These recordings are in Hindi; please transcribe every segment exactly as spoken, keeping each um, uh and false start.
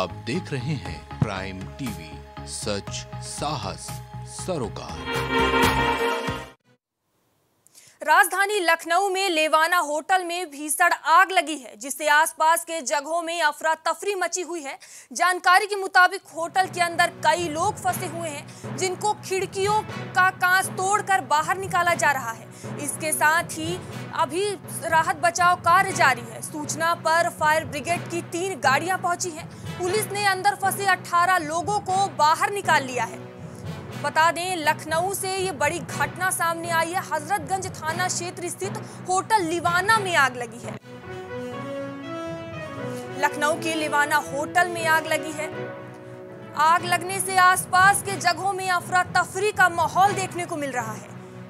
आप देख रहे हैं प्राइम टीवी, सच साहस सरोकार। राजधानी लखनऊ में लेवाना होटल में भीषण आग लगी है, जिससे आसपास के जगहों में अफरा तफरी मची हुई है। जानकारी के मुताबिक होटल के अंदर कई लोग फंसे हुए हैं, जिनको खिड़कियों का कांच तोड़कर बाहर निकाला जा रहा है। इसके साथ ही अभी राहत बचाव कार्य जारी है। सूचना पर फायर ब्रिगेड की तीन गाड़ियां पहुंची हैं। पुलिस ने अंदर फंसे अठारह लोगों को बाहर निकाल लिया है। बता दें, लखनऊ से ये बड़ी घटना सामने आई है। हजरतगंज थाना क्षेत्र स्थित होटल लिवाना में आग लगी है। लखनऊ के लिवाना होटल में आग लगी है। आग लगने से आसपास के जगहों में अफरा तफरी का माहौल देखने को मिल रहा है।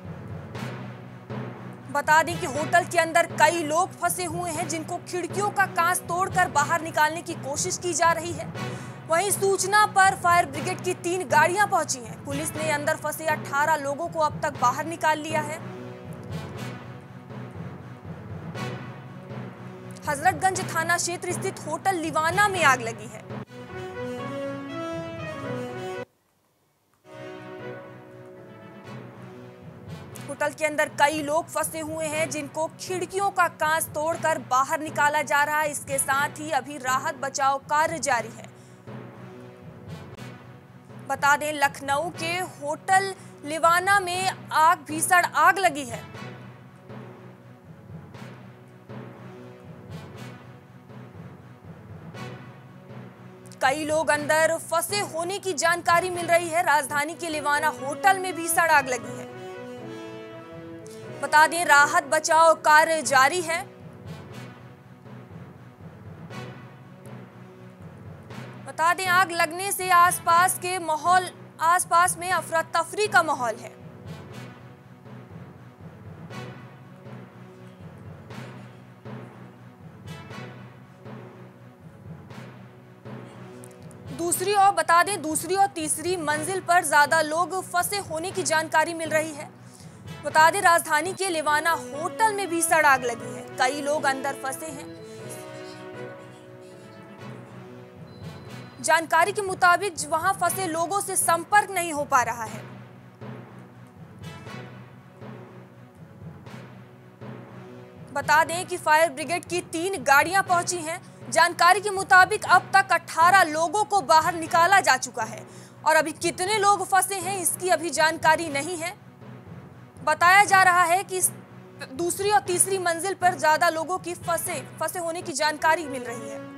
बता दें कि होटल के अंदर कई लोग फंसे हुए हैं, जिनको खिड़कियों का कांच तोड़कर बाहर निकालने की कोशिश की जा रही है। वहीं सूचना पर फायर ब्रिगेड की तीन गाड़ियां पहुंची हैं। पुलिस ने अंदर फंसे अठारह लोगों को अब तक बाहर निकाल लिया है। हजरतगंज थाना क्षेत्र स्थित होटल लिवाना में आग लगी है। होटल के अंदर कई लोग फंसे हुए हैं, जिनको खिड़कियों का कांच तोड़कर बाहर निकाला जा रहा है। इसके साथ ही अभी राहत बचाव कार्य जारी है। बता दें, लखनऊ के होटल लिवाना में आग भीषण आग लगी है। कई लोग अंदर फंसे होने की जानकारी मिल रही है। राजधानी के लिवाना होटल में भीषण आग लगी है। बता दें, राहत बचाव कार्य जारी है। बता दें, आग लगने से आसपास के माहौल आसपास में अफरा तफरी का माहौल है। दूसरी ओर बता दें, दूसरी और तीसरी मंजिल पर ज्यादा लोग फंसे होने की जानकारी मिल रही है। बता दें, राजधानी के लिवाना होटल में भीषण आग लगी है। कई लोग अंदर फंसे हैं। जानकारी के मुताबिक वहां फंसे लोगों से संपर्क नहीं हो पा रहा है। बता दें कि फायर ब्रिगेड की तीन गाड़ियां पहुंची हैं। जानकारी के मुताबिक अब तक अठारह लोगों को बाहर निकाला जा चुका है और अभी कितने लोग फंसे हैं इसकी अभी जानकारी नहीं है। बताया जा रहा है कि दूसरी और तीसरी मंजिल पर ज्यादा लोगों की फंसे फंसे होने की जानकारी मिल रही है।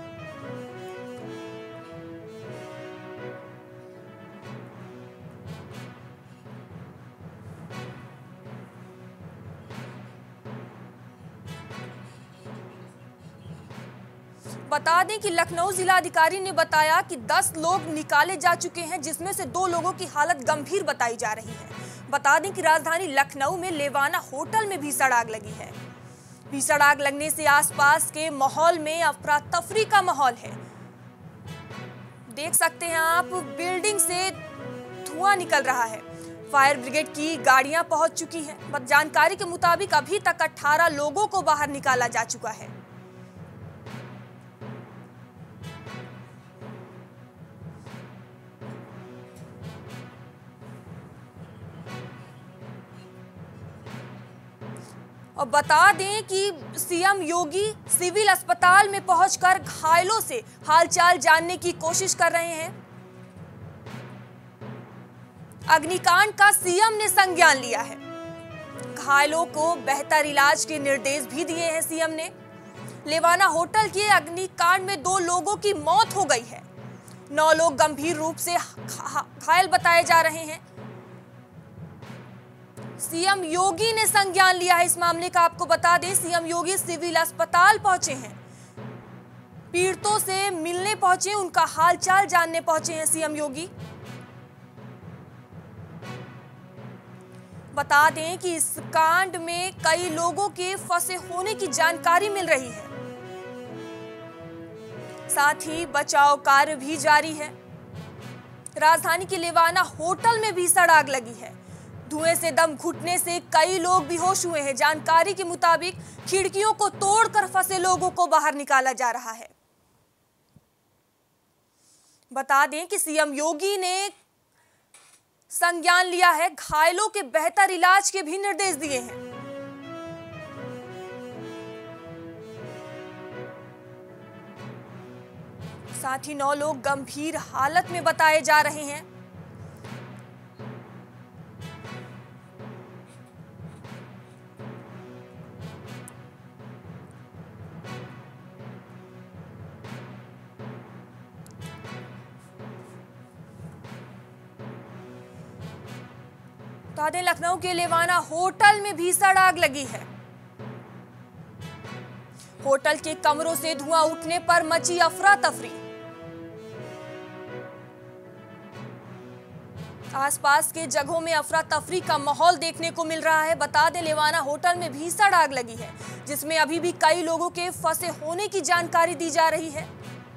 बता दें कि लखनऊ जिलाधिकारी ने बताया कि दस लोग निकाले जा चुके हैं, जिसमें से दो लोगों की हालत गंभीर बताई जा रही है। बता दें कि राजधानी लखनऊ में लेवाना होटल में भीषण आग लगी है। भीषण आग लगने से आसपास के माहौल में अफरा तफरी का माहौल है। देख सकते हैं आप, बिल्डिंग से धुआं निकल रहा है। फायर ब्रिगेड की गाड़ियां पहुंच चुकी हैं। जानकारी के मुताबिक अभी तक अठारह लोगों को बाहर निकाला जा चुका है। और बता दें कि सीएम योगी सिविल अस्पताल में पहुंचकर घायलों से हालचाल जानने की कोशिश कर रहे हैं। अग्निकांड का सीएम ने संज्ञान लिया है। घायलों को बेहतर इलाज के निर्देश भी दिए हैं सीएम ने। लेवाना होटल के अग्निकांड में दो लोगों की मौत हो गई है। नौ लोग गंभीर रूप से घायल बताए जा रहे हैं। सीएम योगी ने संज्ञान लिया है इस मामले का। आपको बता दें, सीएम योगी सिविल अस्पताल पहुंचे हैं। पीड़ितों से मिलने पहुंचे, उनका हालचाल जानने पहुंचे हैं सीएम योगी। बता दें कि इस कांड में कई लोगों के फंसे होने की जानकारी मिल रही है। साथ ही बचाव कार्य भी जारी है। राजधानी के लेवाना होटल में भीषण आग लगी है। धुएं से दम घुटने से कई लोग बेहोश हुए हैं। जानकारी के मुताबिक खिड़कियों को तोड़कर फंसे लोगों को बाहर निकाला जा रहा है। बता दें कि सीएम योगी ने संज्ञान लिया है, घायलों के बेहतर इलाज के भी निर्देश दिए हैं। साथ ही नौ लोग गंभीर हालत में बताए जा रहे हैं। बता दें लखनऊ के लेवाना होटल में भीषण आग लगी है। होटल के कमरों से धुआं उठने पर मची अफरा तफरी। आसपास के जगहों में अफरा तफरी का माहौल देखने को मिल रहा है। बता दें लेवाना होटल में भीषण आग लगी है, जिसमें अभी भी कई लोगों के फंसे होने की जानकारी दी जा रही है।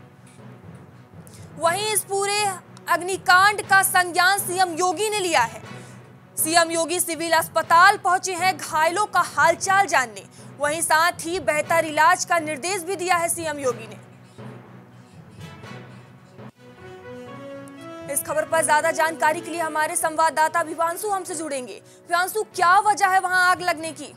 वहीं इस पूरे अग्निकांड का संज्ञान सीएम योगी ने लिया है। सीएम योगी सिविल अस्पताल पहुंचे हैं घायलों का हालचाल जानने, वहीं साथ ही बेहतर इलाज का निर्देश भी दिया है सीएम योगी ने। इस खबर पर ज्यादा जानकारी के लिए हमारे संवाददाता विवांशु हमसे जुड़ेंगे। विवांशु, क्या वजह है वहां आग लगने की?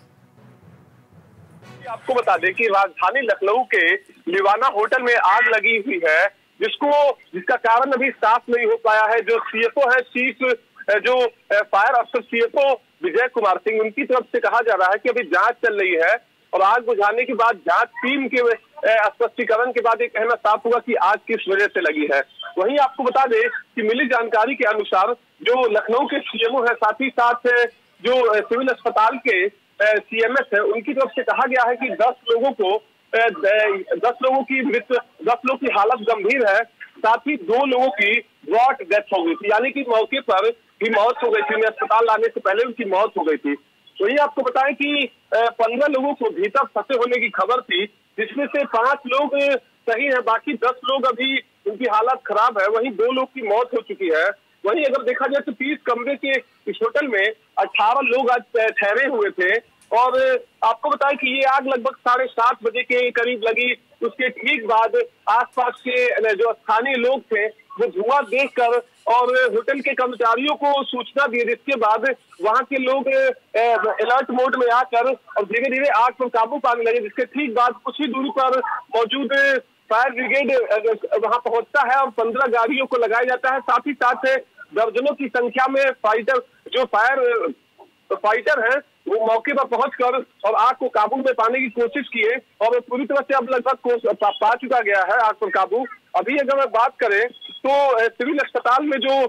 आपको बता दें कि राजधानी लखनऊ के लेवाना होटल में आग लगी हुई है, जिसको जिसका कारण अभी साफ नहीं हो पाया है। जो सीएफओ है, चीफ जो फायर अफसर सीएफओ विजय कुमार सिंह, उनकी तरफ से कहा जा रहा है कि अभी जांच चल रही है और आग बुझाने के बाद जांच टीम के स्पष्टीकरण के बाद ये कहना साफ हुआ कि आग किस वजह से लगी है। वहीं आपको बता दें कि मिली जानकारी के अनुसार जो लखनऊ के सीएमओ है, साथ ही साथ जो सिविल अस्पताल के सीएमएस है, उनकी तरफ से कहा गया है कि दस लोगों को दस लोगों की मृत्यु दस लोगों की हालत गंभीर है, साथ ही दो लोगों की ब्रॉड डेथ हो गई थी, यानी कि मौके पर ही मौत हो गई थी। उन्हें अस्पताल लाने से पहले उनकी मौत हो गई थी। वही आपको बताएं कि पंद्रह लोगों को भीतर फंसे होने की खबर थी, जिसमें से पांच लोग सही है, बाकी दस लोग अभी उनकी हालत खराब है। वहीं दो लोग की मौत हो चुकी है। वहीं अगर देखा जाए तो तीस कमरे के इस होटल में अठारह लोग आज ठहरे हुए थे। और आपको बताएं कि ये आग लगभग साढ़े सात बजे के करीब लगी। उसके ठीक बाद आसपास के जो स्थानीय लोग थे वो धुआं देखकर और होटल के कर्मचारियों को सूचना दी, जिसके बाद वहां के लोग अलर्ट मोड में आकर और धीरे धीरे आग पर काबू पाने लगे। जिसके ठीक बाद कुछ ही दूरी पर मौजूद फायर ब्रिगेड वहां पहुंचता है और पंद्रह गाड़ियों को लगाया जाता है। साथ ही साथ दर्जनों की संख्या में फाइटर जो फायर फाइटर है वो मौके पर पहुंचकर और आग को काबू में पाने की कोशिश किए और पूरी तरह से अब लगभग पा चुका गया है आग पर काबू। अभी अगर मैं बात करें तो सिविल अस्पताल में जो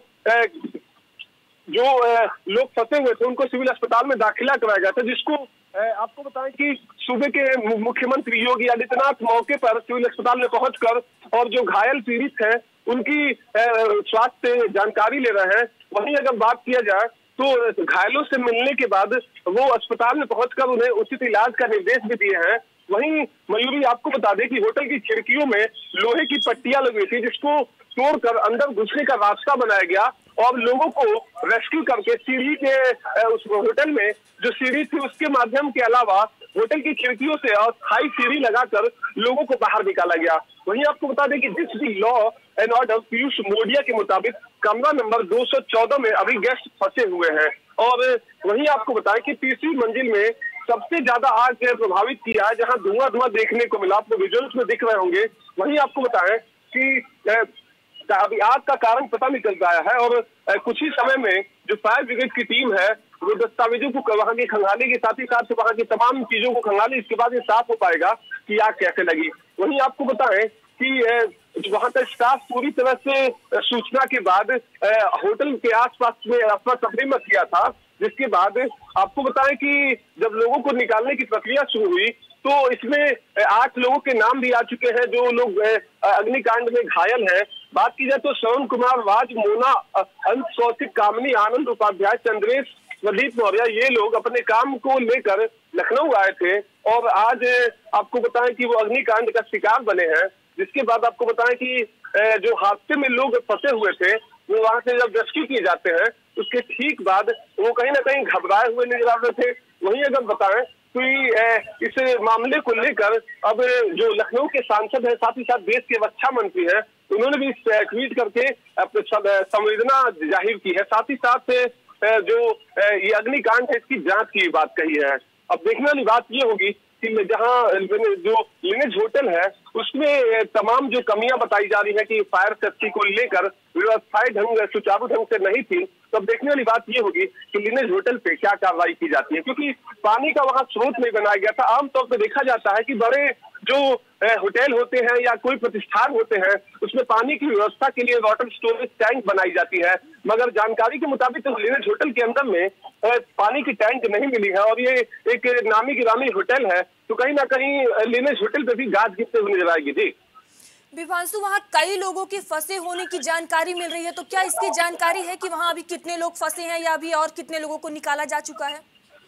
जो लोग फंसे हुए थे उनको सिविल अस्पताल में दाखिला कराया गया था, जिसको आपको बताएं कि सूबे के मुख्यमंत्री योगी आदित्यनाथ मौके पर सिविल अस्पताल में पहुंचकर और जो घायल पीड़ित हैं उनकी स्वास्थ्य जानकारी ले रहे हैं। वहीं अगर बात किया जाए तो घायलों से मिलने के बाद वो अस्पताल में पहुंचकर उन्हें उचित इलाज का निर्देश भी दिए हैं। वहीं मयूरी, आपको बता दें कि होटल की खिड़कियों में लोहे की पट्टियां लगी थी, जिसको तोड़कर अंदर घुसने का रास्ता बनाया गया और लोगों को रेस्क्यू करके सीढ़ी के उस होटल में जो सीढ़ी थी उसके माध्यम के अलावा होटल की खिड़कियों से अस्थायी सीढ़ी लगाकर लोगों को बाहर निकाला गया। वहीं आपको बता दें कि district law and order Piyush Mordia के मुताबिक कमरा नंबर दो सौ चौदह में अभी गेस्ट फंसे हुए हैं। और वहीं आपको बताएं कि तीसरी मंजिल में सबसे ज्यादा आग प्रभावित किया है, जहां धुआं धुआं देखने को मिला, आपको विजुअल्स में दिख रहे होंगे। वहीं आपको बताएं कि अभी आग का कारण पता निकल गया है और कुछ ही समय में जो फायर ब्रिगेड की टीम है वो दस्तावेजों को वहां की खंगाली के साथ ही साथ वहां की तमाम चीजों को खंगाली, इसके बाद ये साफ हो पाएगा कि आग कैसे लगी। वहीं आपको बताएं कि वहां का स्टाफ पूरी तरह से सूचना के बाद होटल के आसपास में अफरा तफरी मच गया था, जिसके बाद आपको बताएं कि जब लोगों को निकालने की प्रक्रिया शुरू हुई तो इसमें आठ लोगों के नाम भी आ चुके हैं जो लोग अग्निकांड में घायल हैं। बात की जाए तो श्रवण कुमार वाज, मोना, अंश, कौशिक, कामनी, आनंद उपाध्याय, चंद्रेश, प्रदीप मौर्य, ये लोग अपने काम को लेकर लखनऊ आए थे और आज आपको बताएं कि वो अग्निकांड का शिकार बने हैं। जिसके बाद आपको बताएं कि जो हादसे में लोग फंसे हुए थे वो वहां से जब रेस्क्यू किए जाते हैं उसके ठीक बाद वो कहीं ना कहीं घबराए हुए नजर आ रहे थे। वहीं अगर बताएं तो इस मामले को लेकर अब जो लखनऊ के सांसद है, साथ ही साथ देश के रक्षा मंत्री हैं, उन्होंने भी ट्वीट करके संवेदना जाहिर की है। साथ ही साथ जो ये अग्निकांड है इसकी जांच की बात कही है। अब देखने वाली बात ये होगी कि जहां जो लिनेज होटल है उसमें तमाम जो कमियां बताई जा रही है कि फायर सेफ्टी को लेकर व्यवस्थाएं ढंग सुचारू ढंग से नहीं थी, तो अब देखने वाली बात ये होगी कि लिनेज होटल पे क्या कार्रवाई की जाती है, क्योंकि पानी का वहां स्रोत नहीं बनाया गया था। आमतौर पर देखा जाता है कि बड़े जो होटल होते हैं या कोई प्रतिष्ठान होते हैं उसमें पानी की व्यवस्था के लिए वाटर स्टोरेज टैंक बनाई जाती है, मगर जानकारी के मुताबिक तो लिनेज होटल के अंदर में पानी की टैंक नहीं मिली है और ये एक नामी गिरामी होटल है, तो कहीं ना कहीं लिनेज होटल पे भी गाज गिरते हुए नजर आएगी। जी विभांशु, वहाँ कई लोगों के फंसे होने की जानकारी मिल रही है, तो क्या इसकी जानकारी है कि वहाँ अभी कितने लोग फंसे हैं या अभी और कितने लोगों को निकाला जा चुका है?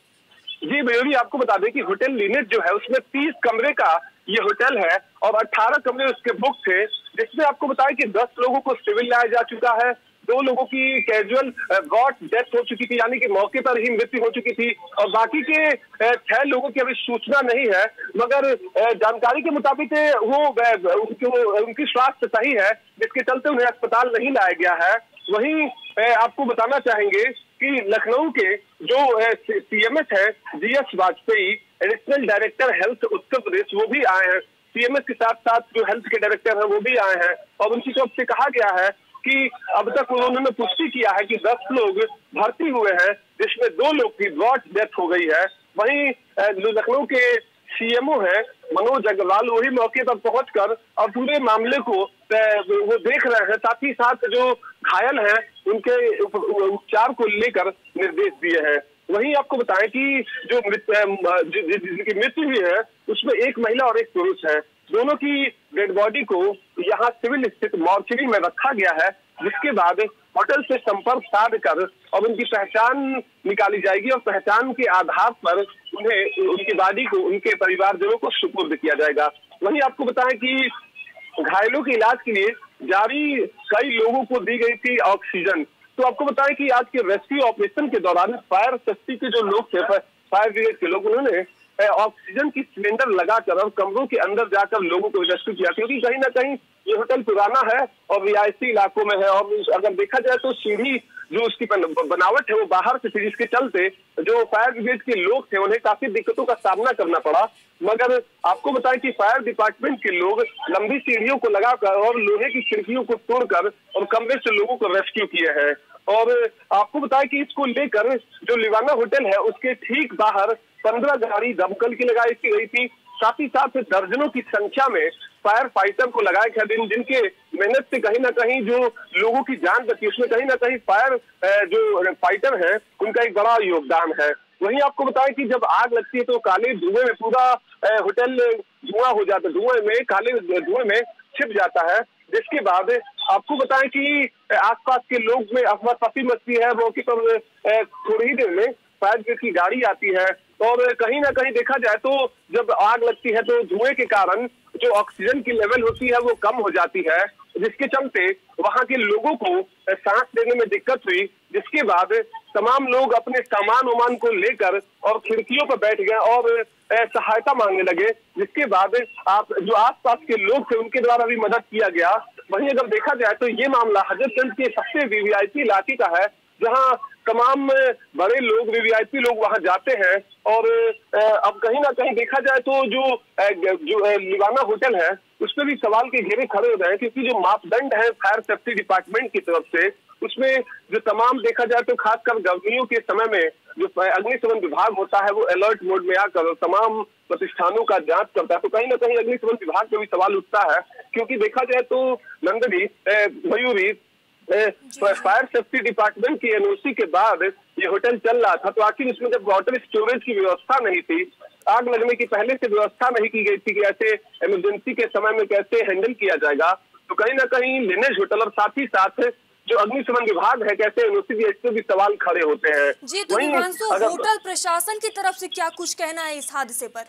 जी मयूरी, आपको बता दें कि होटल लिनेज जो है उसमें तीस कमरे का ये होटल है और अठारह कमरे उसके बुक थे, जिसमें आपको बताया कि दस लोगों को सिविल लाया जा चुका है, दो लोगों की कैजुअल गॉट डेथ हो चुकी थी, यानी कि मौके पर ही मृत्यु हो चुकी थी, और बाकी के छह लोगों की अभी सूचना नहीं है, मगर जानकारी के मुताबिक वो उनकी, उनकी स्वास्थ्य सही है, जिसके चलते उन्हें अस्पताल नहीं लाया गया है। वहीं आपको बताना चाहेंगे कि लखनऊ के जो सीएमएस है G S Vajpayee, additional director health Uttar Pradesh, वो भी आए हैं। सीएमएस के साथ साथ जो हेल्थ के डायरेक्टर हैं वो भी आए हैं और उनकी तरफ से कहा गया है कि अब तक उन्होंने पुष्टि किया है कि दस लोग भर्ती हुए हैं, जिसमें दो लोग की गॉट डेथ हो गई है। वहीं जो लखनऊ के सीएमओ हैं मनोज अग्रवाल, वही मौके पर पहुंचकर और पूरे मामले को वो देख रहे हैं, साथ ही साथ जो घायल हैं उनके उपचार को लेकर निर्देश दिए हैं। वहीं आपको बताएं कि जो जिनकी मृत्यु हुई है उसमें एक महिला और एक पुरुष है। दोनों की डेड बॉडी को यहाँ सिविल स्थित मॉर्चरी में रखा गया है, जिसके बाद होटल से संपर्क साध कर और उनकी पहचान निकाली जाएगी और पहचान के आधार पर उन्हें उनकी बॉडी को उनके परिवारजनों को सुपुर्द किया जाएगा। वहीं आपको बताएं कि घायलों के इलाज के लिए जारी कई लोगों को दी गई थी ऑक्सीजन। तो आपको बताएं कि आज के रेस्क्यू ऑपरेशन के दौरान फायर सेफ्टी के जो लोग थे, फायर ब्रिगेड के लोग, उन्होंने ऑक्सीजन की सिलेंडर लगाकर और कमरों के अंदर जाकर लोगों को रेस्क्यू किया, क्योंकि कहीं ना कहीं ये होटल पुराना है और रिहायशी इलाकों में है और अगर देखा जाए तो सीढ़ी जो उसकी बनावट है वो बाहर से थी, जिसके चलते जो फायर ब्रिगेड के लोग थे उन्हें काफी दिक्कतों का सामना करना पड़ा। मगर आपको बताएं कि फायर डिपार्टमेंट के लोग लंबी सीढ़ियों को लगाकर और लोहे की खिड़कियों को तोड़कर और कमरे से लोगों को रेस्क्यू किए हैं। और आपको बताएं कि इसको लेकर जो लिवाना होटल है उसके ठीक बाहर पंद्रह गाड़ी दमकल की लगाई गई थी, साथ ही साथ दर्जनों की संख्या में फायर फाइटर को लगाया गया, दिन जिनके मेहनत से कहीं ना कहीं जो लोगों की जान बची उसमें कहीं ना कहीं फायर जो फाइटर है उनका एक बड़ा योगदान है। वहीं आपको बताएं कि जब आग लगती है तो काले धुएं में पूरा होटल धुआं हो जाता है, धुएं में काले धुएं में छिप जाता है, जिसके बाद आपको बताएं कि आसपास के लोग में अफरा तफरी मचती है। मौके पर थोड़ी ही देर में फायर ब्रिगेड की गाड़ी आती है और कहीं ना कहीं देखा जाए तो जब आग लगती है तो धुएं के कारण जो ऑक्सीजन की लेवल होती है वो कम हो जाती है, जिसके चलते वहां के लोगों को सांस लेने में दिक्कत हुई, जिसके बाद तमाम लोग अपने सामान वामान को लेकर और खिड़कियों पर बैठ गए और सहायता मांगने लगे, जिसके बाद आप जो आसपास के लोग थे उनके द्वारा भी मदद किया गया। वहीं अगर देखा जाए तो ये मामला हजरतगंज के सबसे वीवीआईपी इलाके का है, जहां तमाम बड़े लोग वीवीआईपी लोग वहां जाते हैं और अब कहीं ना कहीं देखा जाए तो जो जो लिवाना होटल है उस पर भी सवाल के घेरे खड़े हो रहे हैं, क्योंकि जो मापदंड है फायर सेफ्टी डिपार्टमेंट की तरफ से उसमें जो तमाम देखा जाए तो खासकर गर्मियों के समय में जो अग्निशमन विभाग होता है वो अलर्ट मोड में आकर तमाम प्रतिष्ठानों का जांच करता है, तो कहीं ना कहीं अग्निशमन विभाग पे भी सवाल उठता है, क्योंकि देखा जाए तो Nandini Mayuri fire safety department की एनओसी के बाद ये होटल चल रहा था, तो आखिर इसमें जब वाटर स्टोरेज की व्यवस्था नहीं थी, आग लगने की पहले से व्यवस्था नहीं की गई थी कि ऐसे इमरजेंसी के समय में कैसे हैंडल किया जाएगा, तो कहीं ना कहीं लिनेज होटल और साथ ही साथ जो अग्निशमन विभाग है कैसे एनओसी दिए, इससे भी सवाल खड़े होते हैं। जी तो विभांशु, होटल प्रशासन की तरफ से क्या कुछ कहना है इस हादसे पर?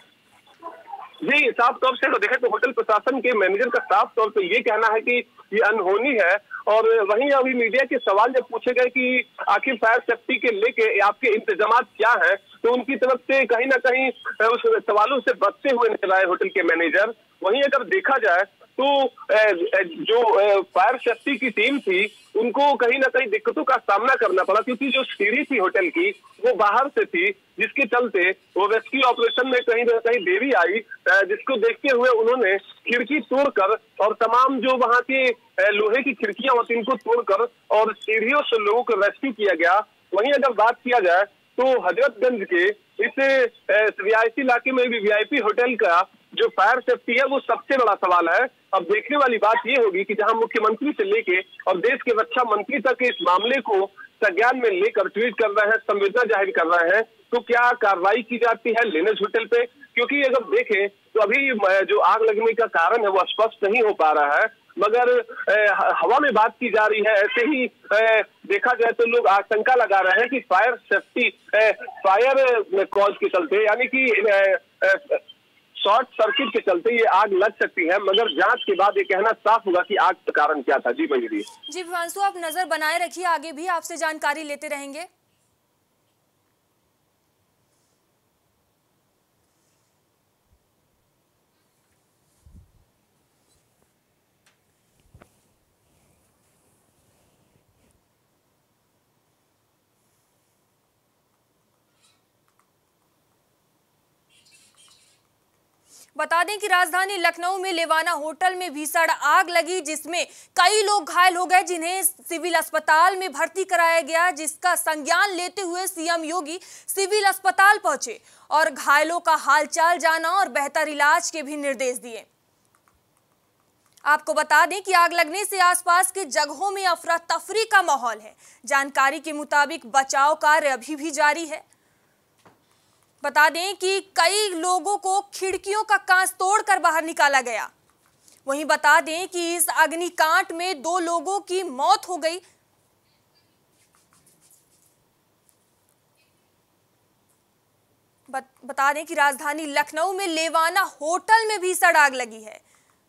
जी साफ तौर से तो देखें तो होटल प्रशासन के मैनेजर का साफ तौर पे ये कहना है कि ये अनहोनी है, और वहीं अभी मीडिया के सवाल जब पूछे गए कि आखिर फायर सेफ्टी के लेके आपके इंतजाम क्या हैं, तो उनकी तरफ से कहीं ना कहीं उस सवालों से बचते हुए नजर आए होटल के मैनेजर। वहीं अगर देखा जाए तो जो फायर सेफ्टी की टीम थी उनको कहीं ना कहीं दिक्कतों का सामना करना पड़ा, क्योंकि जो सीढ़ी थी होटल की वो बाहर से थी, जिसके चलते वो रेस्क्यू ऑपरेशन में कहीं ना कहीं देरी आई, जिसको देखते हुए उन्होंने खिड़की तोड़कर और तमाम जो वहां के लोहे की खिड़कियां होती उनको तोड़कर और सीढ़ियों से लोगों को रेस्क्यू किया गया। वहीं अगर बात किया जाए तो हजरतगंज के इस रिहायशी इलाके में भी वीआईपी होटल का जो फायर सेफ्टी है वो सबसे बड़ा सवाल है। अब देखने वाली बात ये होगी कि जहां मुख्यमंत्री से लेके और देश के रक्षा मंत्री तक इस मामले को संज्ञान में लेकर ट्वीट कर रहे हैं, संवेदना जाहिर कर रहे हैं, तो क्या कार्रवाई की जाती है लेनेज होटल पे? क्योंकि अगर देखें तो अभी जो आग लगने का कारण है वो स्पष्ट नहीं हो पा रहा है, मगर हवा में बात की जा रही है। ऐसे ही देखा जाए तो लोग आशंका लगा रहे हैं कि फायर सेफ्टी फायर कॉज के चलते, यानी कि शॉर्ट सर्किट के चलते ये आग लग सकती है, मगर जांच के बाद ये कहना साफ होगा कि आग का कारण क्या था। जी मयूरी। जी विवांशु, आप नजर बनाए रखिए, आगे भी आपसे जानकारी लेते रहेंगे। बता दें कि राजधानी लखनऊ में लेवाना होटल में भीषण आग लगी, जिसमें कई लोग घायल हो गए, जिन्हें सिविल अस्पताल में भर्ती कराया गया, जिसका संज्ञान लेते हुए सीएम योगी सिविल अस्पताल पहुंचे और घायलों का हालचाल जाना और बेहतर इलाज के भी निर्देश दिए। आपको बता दें कि आग लगने से आसपास के जगहों में अफरा तफरी का माहौल है। जानकारी के मुताबिक बचाव कार्य अभी भी जारी है। बता दें कि कई लोगों को खिड़कियों का कांच तोड़कर बाहर निकाला गया। वहीं बता दें कि इस अग्निकांड में दो लोगों की मौत हो गई। बता दें कि राजधानी लखनऊ में लेवाना होटल में भीषण आग लगी है,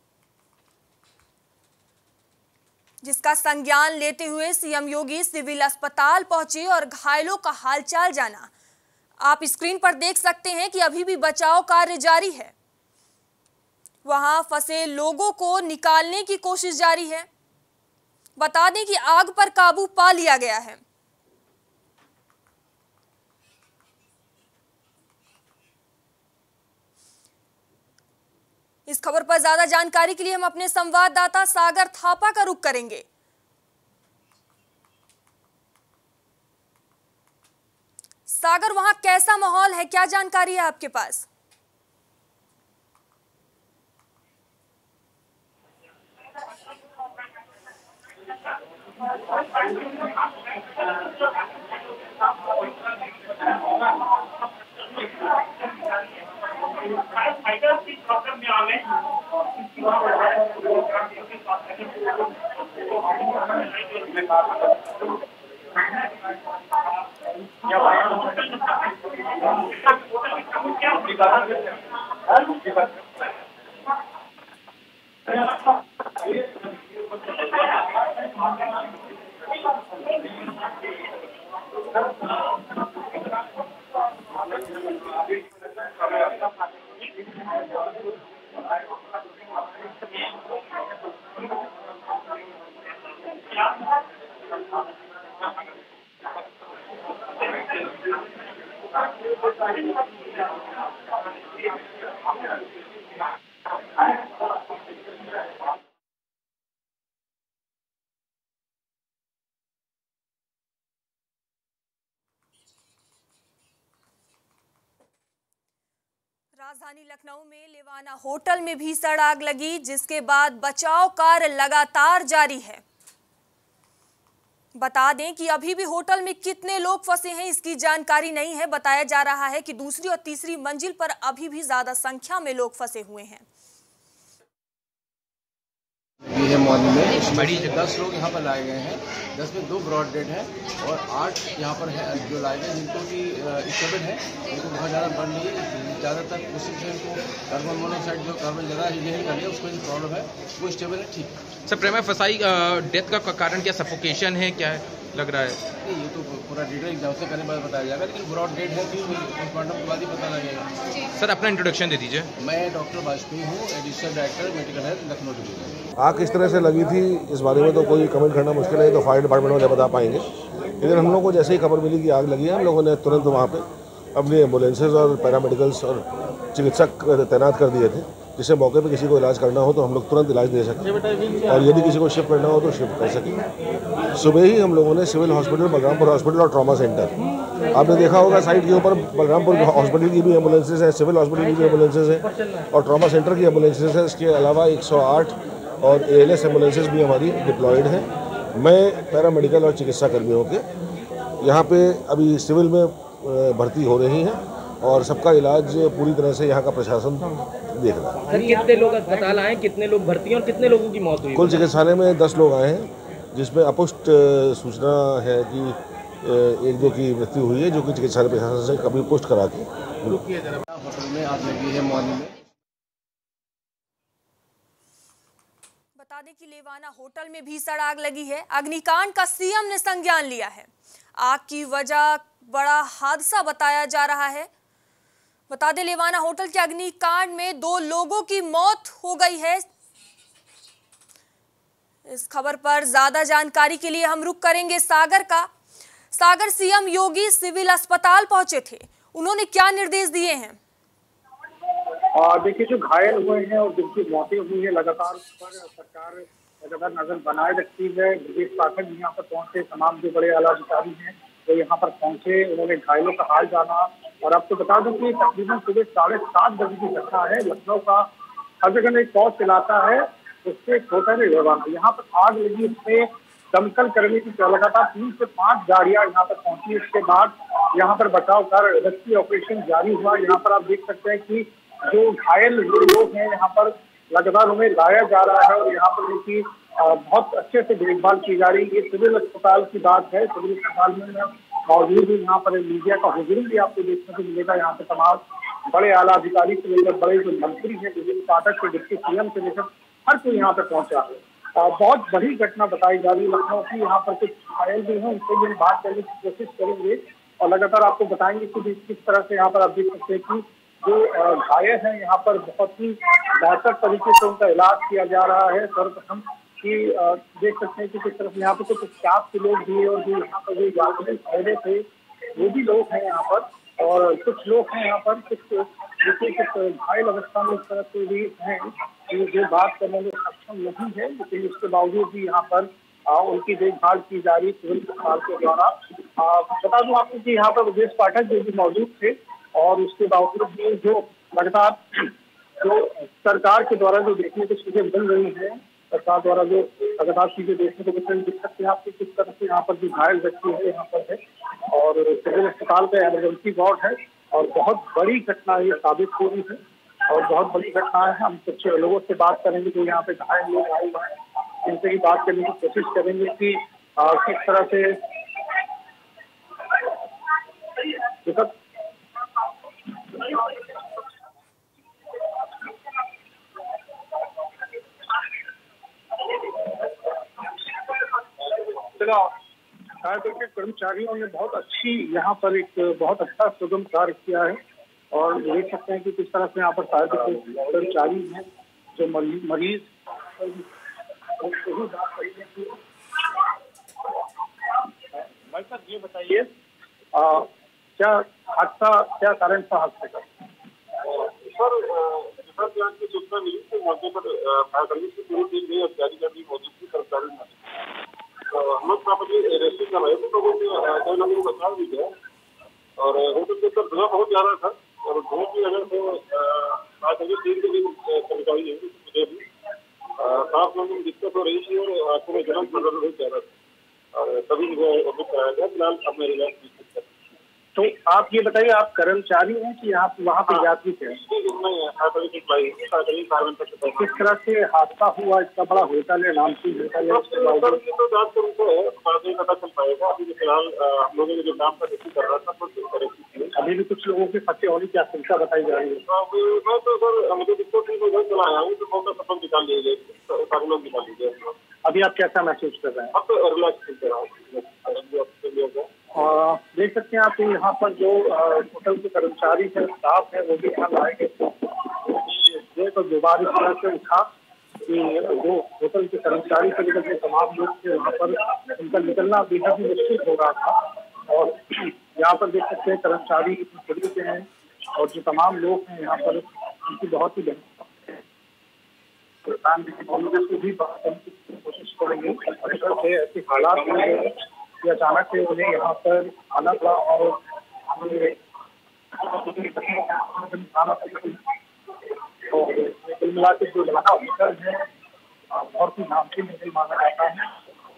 जिसका संज्ञान लेते हुए सीएम योगी सिविल अस्पताल पहुंचे और घायलों का हालचाल जाना। आप स्क्रीन पर देख सकते हैं कि अभी भी बचाव कार्य जारी है। वहां फंसे लोगों को निकालने की कोशिश जारी है। बता दें कि आग पर काबू पा लिया गया है। इस खबर पर ज्यादा जानकारी के लिए हम अपने संवाददाता सागर थापा का रुख करेंगे। सागर, वहां कैसा माहौल है, क्या जानकारी है आपके पास? राजधानी लखनऊ में लेवाना होटल में भीषण आग लगी, जिसके बाद बचाव कार्य लगातार जारी है। बता दें कि अभी भी होटल में कितने लोग फंसे हैं इसकी जानकारी नहीं है। बताया जा रहा है कि दूसरी और तीसरी मंजिल पर अभी भी ज्यादा संख्या में लोग फंसे हुए हैं। ये मॉर्निंग में बड़ी दस लोग यहाँ पर लाए गए हैं, दस में दो ब्रॉड डेड हैं और आठ यहाँ पर है जो लाए गए जिनको की स्टेबल है, उनको बहुत ज़्यादा बढ़ नहीं है। ज़्यादातर कोशिश है इनको कार्बन मोनोऑक्साइड जो कार्बन ज़्यादा इंजीनियरिंग कर लिया उसको जो प्रॉब्लम है वो स्टेबल है, ठीक है। सर, प्रेमा फसाई डेथ का कारण क्या सफोकेशन है, क्या है? लग रहा है? नहीं, ये तो पूरा डिटेल एग्जाम से करने बाद बताया जाएगा, लेकिन ब्रॉड डेट है कि पोस्टमार्टम के बाद ही पता लगेगा। सर अपना इंट्रोडक्शन दे दीजिए। मैं डॉक्टर वाजपेयी हूँ, additional director medical health Lucknow division. आग किस तरह से लगी थी इस बारे में तो कोई कमेंट करना मुश्किल है, तो फायर डिपार्टमेंट वाले बता पाएंगे। लेकिन हम लोग को जैसे ही खबर मिली कि आग लगी है, हम लोगों ने तुरंत वहाँ पे अपने एम्बुलेंसेज और पैरामेडिकल्स और चिकित्सक तैनात कर दिए थे, जिससे मौके पे किसी को इलाज करना हो तो हम लोग तुरंत इलाज दे सकें, और यदि किसी को शिफ्ट करना हो तो शिफ्ट कर सकें। सुबह ही हम लोगों ने सिविल हॉस्पिटल, बलरामपुर हॉस्पिटल और ट्रॉमा सेंटर, आपने देखा होगा साइट के ऊपर बलरामपुर हॉस्पिटल की भी एम्बुलेंसेज हैं, सिविल हॉस्पिटल की भी एम्बुलेंसेज हैं और ट्रॉमा सेंटर की एम्बुलेंसेज हैं। इसके अलावा एक सौ आठ और ए एल एस एम्बुलेंसेज भी हमारी डिप्लॉयड हैं। मैं पैरामेडिकल और चिकित्सा कर्मियों के यहाँ पे अभी सिविल में भर्ती हो रही हैं और सबका इलाज पूरी तरह से यहाँ का प्रशासन देख रहा है। सर कितने लोग अस्पताल आए, कितने लोग भर्ती हैं और कितने लोगों की मौत हुई? कुल चिकित्सालय में दस लोग आए हैं, जिसमें अपुष्ट सूचना है कि एक दो की मृत्यु हुई है, जो कि चिकित्सालय प्रशासन से कभी पुष्ट करा के होटल में आग लगी है मॉर्निंग में। बता दें कि लेवाना होटल में भीषण आग लगी है। अग्निकांड का सीएम ने संज्ञान लिया है। आग की वजह बड़ा हादसा बताया जा रहा है। बता दें लेवाना होटल के अग्निकांड में दो लोगों की मौत हो गई है। इस खबर पर ज्यादा जानकारी के लिए हम रुख करेंगे सागर का। सागर, सीएम योगी सिविल अस्पताल पहुंचे थे, उन्होंने क्या निर्देश दिए हैं? देखिए, जो घायल हुए हैं और जिनकी मौतें हुई है, लगातार उस पर सरकार लगातार नजर बनाए रखती है। ब्रजेश पाठक भी यहाँ पर पहुंचे, तमाम जो बड़े आला अधिकारी हैं वो तो यहाँ पर पहुंचे, उन्होंने घायलों का हाल जाना। और आपको बता दूं कि तकरीबन सुबह साढ़े सात बजे की घटना है। लखनऊ का हजरगंज एक पौष इलाका है, उससे छोटा नहीं लेवाना, यहाँ पर आग लगी। उसमें दमकल कर्मी की लगातार तीन से पांच गाड़ियां यहाँ पर पहुंची। इसके बाद यहाँ पर बचाव कार्य, रेस्क्यू ऑपरेशन जारी हुआ। यहाँ पर आप देख सकते हैं कि जो घायल लोग हैं यहाँ पर लगातार उन्हें लाया जा रहा है और यहाँ पर उनकी बहुत अच्छे से देखभाल की जा रही है। ये सिविल अस्पताल की बात है। सिविल अस्पताल में मौजूद यहाँ पर मीडिया का हुजूम भी आपको देखने को मिलेगा। यहाँ पे तमाम बड़े आला अधिकारी से लेकर बड़े जो मंत्री हैं, ब्रजेश पाठक से डिप्टी सीएम से लेकर हर कोई यहाँ पे पहुंचा है। बहुत बड़ी घटना बताई जा रही है लखनऊ की। यहाँ पर कुछ घायल भी हैं, उनसे भी बात करने की कोशिश करेंगे और लगातार आपको बताएंगे कि किस तरह से यहाँ पर आप देख सकते हैं कि जो घायल हैं यहाँ पर बहुत ही बेहतर तरीके से उनका इलाज किया जा रहा है। सर्वप्रथम कि देख सकते हैं कि किस तरह से यहाँ पर कुछ स्टाफ के लोग भी और जो यहाँ पर जो यात्री ठहरे थे वो भी लोग हैं यहाँ पर, और कुछ लोग हैं यहाँ पर कुछ देखिए कुछ घायल अवस्था में इस तरह से भी हैं कि जो बात करने में सक्षम नहीं है, लेकिन इसके बावजूद भी यहाँ पर आ, उनकी देखभाल की जा रही सिविल अस्पताल के द्वारा। बता दूं आपको कि यहाँ पर ब्रजेश पाठक जो भी मौजूद थे और उसके बावजूद भी जो लगातार जो सरकार के द्वारा जो देखने को चीजें मिल रही हैं, सरकार द्वारा जो लगातार चीजें देखने को मिल रही दिख सकते हैं आपको किस तरह से यहाँ पर जो घायल व्यक्ति है यहाँ पर है और सिविल अस्पताल का इमरजेंसी वार्ड है और बहुत बड़ी घटना ये साबित हो रही है और बहुत बड़ी घटना है। हम कुछ लोगों से बात करेंगे जो यहाँ पे घायल लोग आए हुए हैं, इनसे ही बात करने की कोशिश करेंगे कि आ, किस तरह से फायर ब्रिगेड के कर्मचारियों ने बहुत अच्छी यहाँ पर एक बहुत अच्छा सुगम कार्य किया है और देख सकते हैं कि किस तरह से यहाँ पर फायर ब्रिगेड के कर्मचारी हैं जो मरीज मरीज भाई साहब ये बताइए क्या हादसा, क्या कारण था हादसे का? सर जैसा की सूचना मिली तो मौके पर फायर ब्रिगेड की पूरी टीम में अधिकारी का भी मौजूद थी, कर्मचारी हम लोग प्रॉपर्टी रेस्क्यू कर रहे थे तो वो कई लोगों को बचा भी गया और होटल के अंदर धुआं बहुत ज्यादा था और धुएं की वजह से तीन के दिन कर्मचारी है मुझे भी सांस लेने में दिक्कत हो रही थी और आंखों में जलन बहुत ज्यादा था और तभी मुझे एडमिट कराया गया। फिलहाल अब मेरे इलाज की। तो आप ये बताइए, आप कर्मचारी हैं कि आप वहाँ पे यात्री थे? किस तरह से हादसा हुआ? इसका बड़ा होटल है, नामचीन होटल है, पता चल पाएगा। अभी फिलहाल हम लोगों ने जो काम का रिव्यू कर रहा था अभी भी कुछ लोगों के फंसे होने की आशंका बताई जा रही है। मैं तो सर मुझे दिक्कत नहीं, मैं चला आया हूँ तो मौका सफल निकाल लिए गए, सारे लोग निकाल लीजिए। अभी आप कैसा महसूस कर रहे हैं? अब तो रिलैक्स कर रहा हूँ। आ, देख सकते हैं आप कि यहाँ पर जो होटल के कर्मचारी है, स्टाफ है, वो भी यहाँ लाएंगे। ये तो दोबारा इस तरह से उठा कि जो होटल के कर्मचारी से लेकर तमाम लोग थे वहाँ पर उनका निकलना बेहद ही मुश्किल हो रहा था। और यहाँ पर देख सकते हैं कर्मचारी पुलिस से हैं और जो तमाम लोग हैं यहाँ पर उनकी बहुत ही को भी बात करने की कोशिश करेंगे। से ऐसे हालात हुए कि अचानक से उन्हें यहाँ पर आना पड़ा और कुल मिला के जो लगा होटल है बहुत ही नामचीन होटल माना जाता है।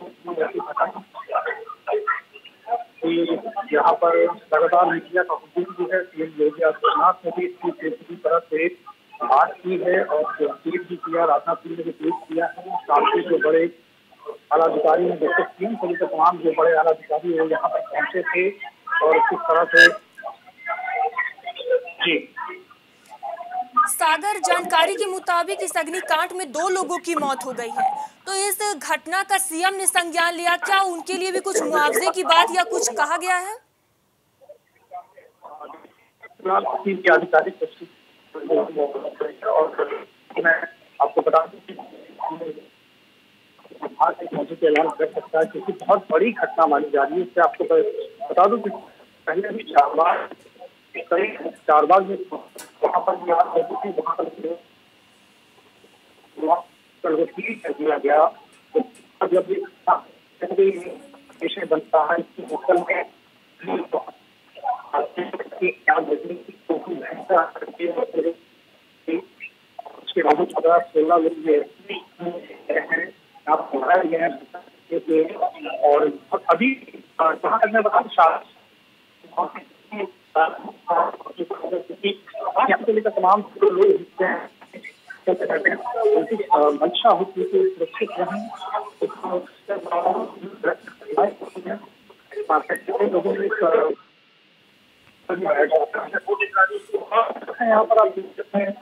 यहाँ पर लगातार मीडिया का हुजूम भी है। सीएम योगी आदित्यनाथ ने भी इसकी पूरी तरह से बात की है और ट्वीट भी किया, राजनाथ सिंह ने भी ट्वीट किया है। साथ ही जो बड़े आला अधिकारी हैं, जैसे सीएम से लेकर तमाम जो बड़े आला अधिकारी वो यहाँ पर पहुंचे थे और किस तरह से जी सागर, जानकारी के मुताबिक इस अग्निकांड में दो लोगों की मौत हो गई है, तो इस घटना का सीएम ने संज्ञान लिया, क्या उनके लिए भी कुछ मुआवजे की बात या कुछ कहा गया है? आधिकारिक और मैं आपको बता दूं कि के ऐलान कर सकता है क्योंकि बहुत बड़ी घटना मानी जा रही है। इससे आपको बता दूं कि पहले भी चार बार कई चार बार में वहाँ पर भी वहाँ पर कर दिया गया। तो जब विषय बनता है कि होटल में उसके बाद पंद्रह सोलह लोग आप बढ़ाए गए हैं और अभी जहाँ तक मैं बता यहाँ से लेकर तमाम लोग हिस्से हैं उनकी मंशा होती है सुरक्षित रहें। लोगों ने यहाँ पर आप देख सकते हैं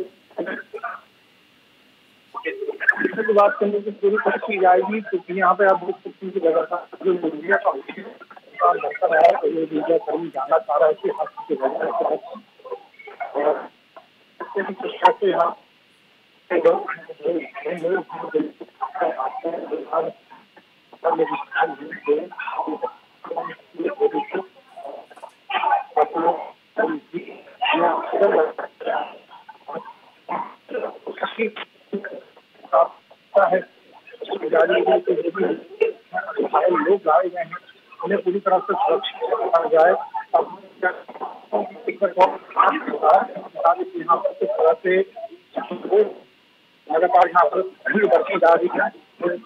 की बात करने की पूरी कोशिश की जाएगी क्योंकि यहाँ पे आप देख सकते हैं कि लगातार जो मीडिया का बढ़ता रहा है ये मीडिया कर्मी जानना चाह रहा है कि यहाँ है लोग लाए गए हैं उन्हें पूरी तरह से सुरक्षित रखा जाए। यहाँ पर किस तरह से लगातार यहाँ पर भीड़ बढ़ती जा रही है।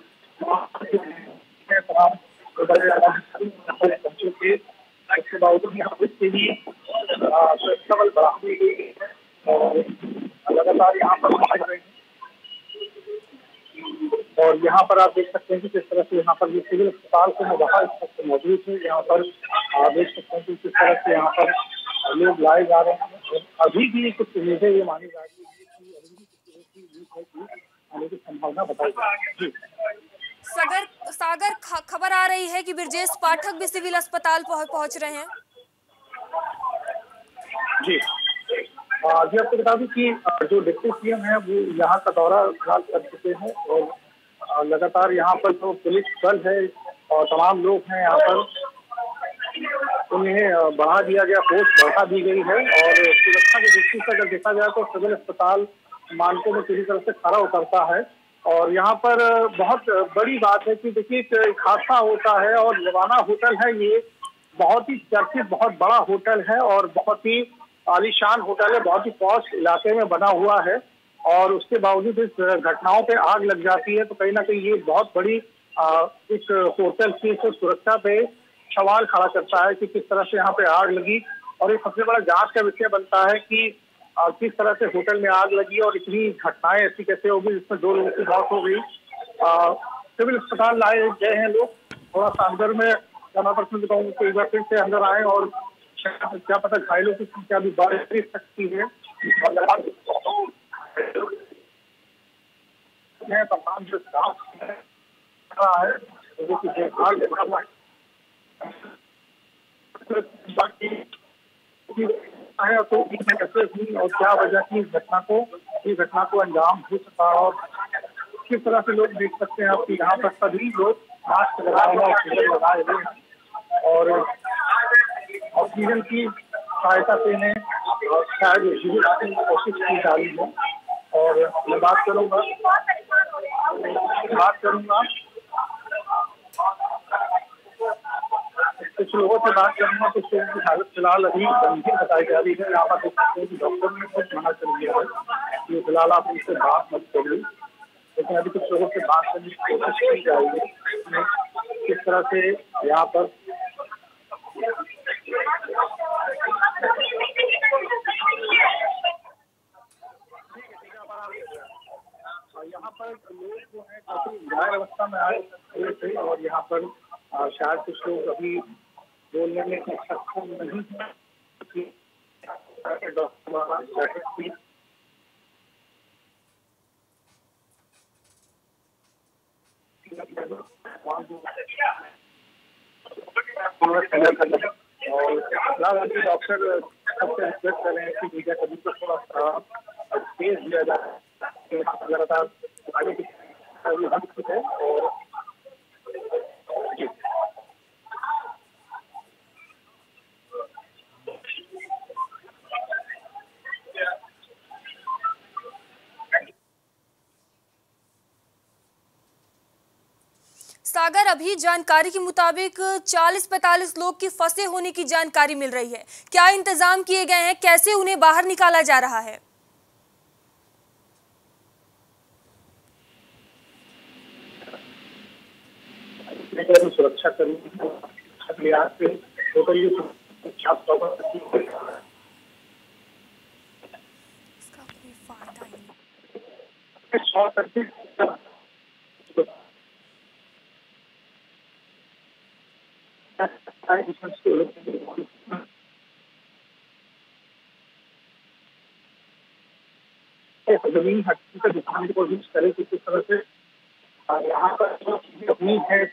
तमाम पहुंचे थे इसके बावजूद यहाँ पर इसके लिए सुरक्षा बल बढ़ा दी गई है और लगातार यहाँ पर पहुंच रहे हैं। और यहाँ पर आप देख सकते हैं कि किस तरह से यहाँ पर ये सिविल अस्पताल से मैं वहाँ इस वक्त मौजूद हूँ। यहाँ पर आप देख सकते हैं कि किस तरह से यहाँ पर लोग लाए जा रहे हैं। अभी भी कुछ उम्मीदें ये मानी जा रही है कि आने की संभावना बताई जा रही है। सागर सागर खबर आ रही है कि ब्रजेश पाठक भी सिविल अस्पताल पहुंच रहे हैं। जी जी आपको बता दूं कि जो डिप्टी सीएम है वो यहाँ का दौरा फिलहाल कर चुके हैं और लगातार यहाँ पर जो पुलिस बल है और तमाम लोग हैं यहाँ पर उन्हें बढ़ा दिया गया, फोर्स बढ़ा दी गई है और सुरक्षा की दृष्टि से अगर देखा जाए तो सिविल अस्पताल मानकों में पूरी तरह से खरा उतरता है। और यहाँ पर बहुत बड़ी बात है कि देखिए एक हादसा होता है और लेवाना होटल है, ये बहुत ही चर्चित बहुत बड़ा होटल है और बहुत ही आलीशान होटल है, बहुत ही पॉश इलाके में बना हुआ है और उसके बावजूद इस घटनाओं पे आग लग जाती है तो कहीं ना कहीं ये बहुत बड़ी इस होटल की सुरक्षा पे सवाल खड़ा करता है कि किस तरह से यहाँ पे आग लगी। और ये सबसे बड़ा जांच का विषय बनता है कि किस तरह से होटल में आग लगी और इतनी घटनाएं ऐसी कैसे होगी जिसमें दो लोगों की मौत हो गई। सिविल अस्पताल लाए गए हैं लोग, थोड़ा सा अंदर में जाना पसंद कहूँगा तो एक बार फिर से अंदर आए और क्या पता घायलों की संख्या भी बढ़ सकती है। तमाम जो स्टाफ है लोगों की देखभाल है तो कैसे हुई और क्या वजह थी इस घटना को इस घटना को अंजाम हो सका और किस तरह से लोग देख सकते हैं आप कि यहाँ पर सभी लोग मास्क लगाए हुए ऑक्सीजन लगाए हुए हैं और ऑक्सीजन की सहायता से इन्हें शायद जीवित रखने की कोशिश की जा रही है। और मैं बात करूँगा बात करूँगा कुछ लोगों से बात करूँगा। कुछ लोगों की हालत फिलहाल अभी गंभीर बताई जा रही है। यहाँ पर देख सकते हैं कि डॉक्टर ने कुछ मना कर दिया है कि फिलहाल आप उनसे बात मत करिए, लेकिन अभी कुछ लोगों से बात करने की कोशिश की जाएगी किस तरह से यहाँ पर यहाँ पर लोग जो है काफी घायल अवस्था में आए हुए थे और यहाँ पर शायद कुछ लोग अभी बोलने में सक्षम नहीं है। डॉक्टर द्वारा बैठक की और डॉक्टर सबसे रिक्वेस्ट कर रहे हैं कि मीडिया कभी तो थोड़ा सा स्पेस दिया जाए। लगातार आगे की है और सागर, अभी जानकारी के मुताबिक चालीस पैंतालीस लोग की फंसे होने की जानकारी मिल रही है। क्या इंतजाम किए गए हैं, कैसे उन्हें बाहर निकाला जा रहा है? सुरक्षा कर्मी जमीन हटने का दिखाने की कोशिश करे कि किस तरह से यहाँ पर जो चीजें अपनी है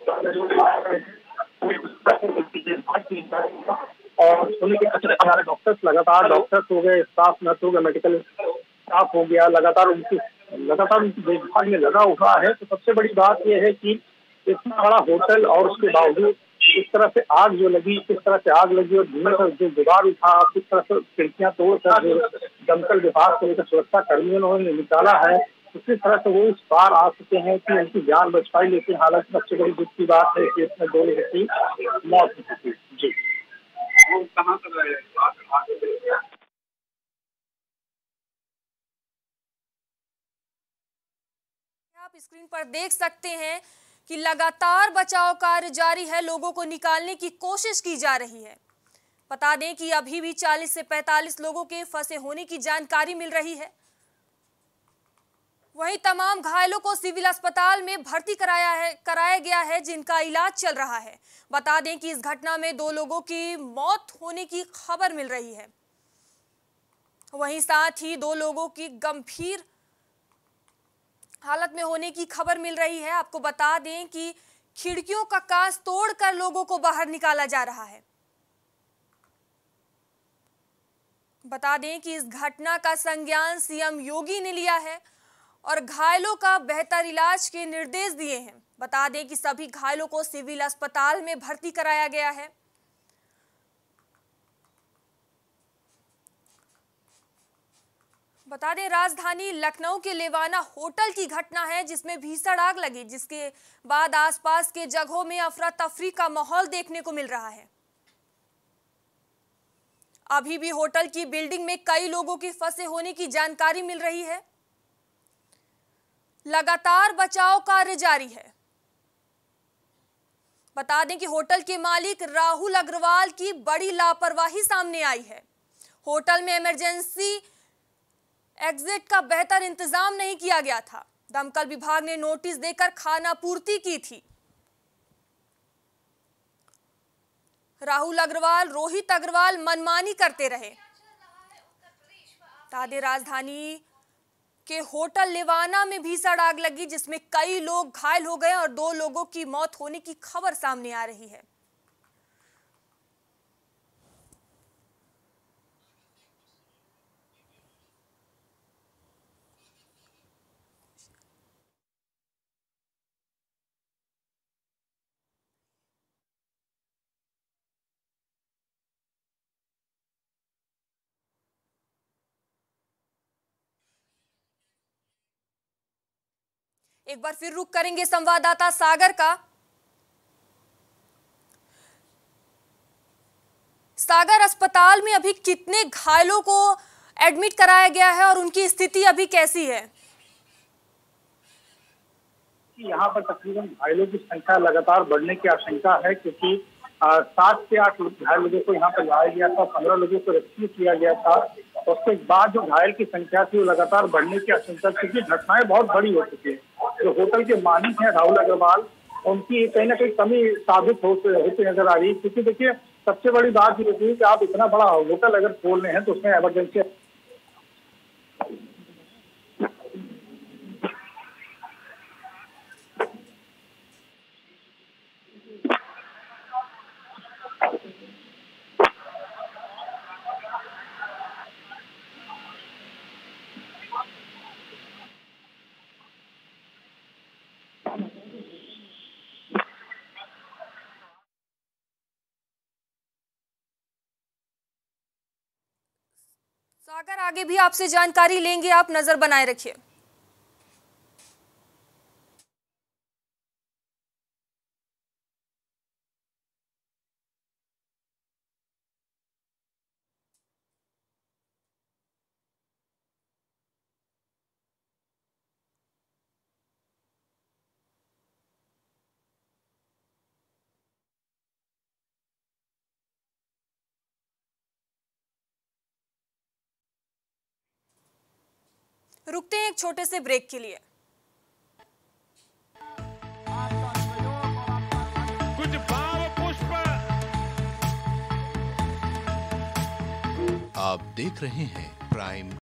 और सुनने के हमारे डॉक्टर्स लगातार डॉक्टर्स हो गए, स्टाफ नर्स हो गए, मेडिकल स्टाफ हो गया, लगातार उनकी लगातार उनकी देखभाल में लगा हुआ है। तो सबसे बड़ी बात यह है कि इतना बड़ा होटल और उसके बावजूद इस तरह से आग जो लगी, किस तरह से आग लगी और धुएं का जो गुबार उठा, किस तरह से खिड़कियां तोड़कर जो दमकल विभाग को लेकर सुरक्षा कर्मियों ने निकाला है, उसी तरह से वो इस पार आ चुके हैं कि उनकी जान बच पाई। लेकिन हालांकि सबसे बड़ी दुख की बात है कि इसमें दो लोगों की मौत हो चुकी। जी, वो कहाँ से आप स्क्रीन पर देख सकते हैं कि लगातार बचाव कार्य जारी है, लोगों को निकालने की कोशिश की जा रही है। बता दें कि अभी भी चालीस से पैंतालीस लोगों के फंसे होने की जानकारी मिल रही है। वहीं तमाम घायलों को सिविल अस्पताल में भर्ती कराया है कराया गया है, जिनका इलाज चल रहा है। बता दें कि इस घटना में दो लोगों की मौत होने की खबर मिल रही है। वहीं साथ ही दो लोगों की गंभीर हालत में होने की खबर मिल रही है। आपको बता दें कि खिड़कियों का कांच तोड़कर लोगों को बाहर निकाला जा रहा है। बता दें कि इस घटना का संज्ञान सीएम योगी ने लिया है और घायलों का बेहतर इलाज के निर्देश दिए हैं। बता दें कि सभी घायलों को सिविल अस्पताल में भर्ती कराया गया है। बता दें राजधानी लखनऊ के लेवाना होटल की घटना है, जिसमें भीषण आग लगी, जिसके बाद आसपास के जगहों में अफरा तफरी का माहौल देखने को मिल रहा है। अभी भी होटल की बिल्डिंग में कई लोगों के फंसे होने की जानकारी मिल रही है। लगातार बचाव कार्य जारी है। बता दें कि होटल के मालिक राहुल अग्रवाल की बड़ी लापरवाही सामने आई है। होटल में इमरजेंसी एग्जिट का बेहतर इंतजाम नहीं किया गया था। दमकल विभाग ने नोटिस देकर खाना पूर्ति की थी। राहुल अग्रवाल, रोहित अग्रवाल मनमानी करते रहे। तादे राजधानी के होटल लेवाना में भीषण आग लगी, जिसमें कई लोग घायल हो गए और दो लोगों की मौत होने की खबर सामने आ रही है। एक बार फिर रुक करेंगे संवाददाता सागर का। सागर, अस्पताल में अभी कितने घायलों को एडमिट कराया गया है और उनकी स्थिति अभी कैसी है? यहाँ पर तकरीबन घायलों की संख्या लगातार बढ़ने की आशंका है, क्योंकि सात से आठ घायल लोगों को यहाँ पर लाया गया था, पंद्रह लोगों को रेस्क्यू किया गया था। उसके बाद जो घायल की संख्या थी वो लगातार बढ़ने की आशंका, क्योंकि घटनाएं बहुत बड़ी हो चुकी है। जो होटल के मालिक हैं राहुल अग्रवाल, उनकी कहीं ना कहीं कमी साबित होती नजर आ रही है। क्योंकि देखिए, सबसे बड़ी बात ये होती है कि आप इतना बड़ा होटल अगर खोल रहे हैं तो उसमें इमरजेंसी सागर, आगे भी आपसे जानकारी लेंगे, आप नजर बनाए रखिए। रुकते हैं एक छोटे से ब्रेक के लिए। कुछ भाव पुष्प। आप देख रहे हैं प्राइम